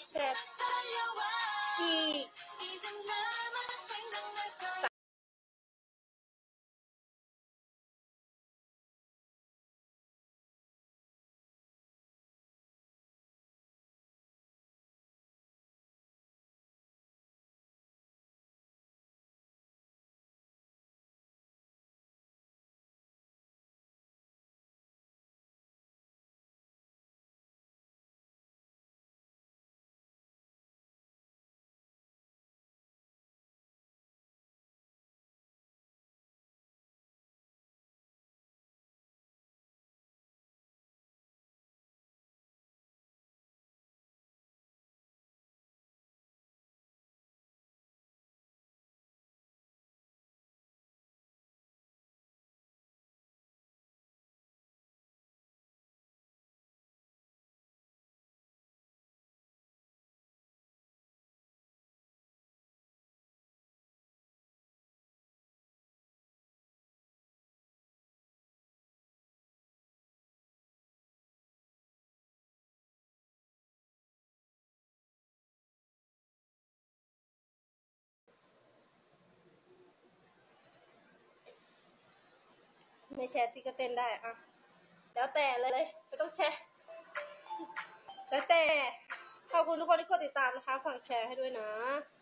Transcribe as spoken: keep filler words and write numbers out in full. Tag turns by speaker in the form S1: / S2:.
S1: แชร์อีกไม่แชร์ที่ก็เต้นได้อะแล้วแต่เลยไม่ต้องแชร์แล้วแต่ขอบคุณทุกคนที่กดติดตามนะคะฝากแชร์ให้ด้วยนะ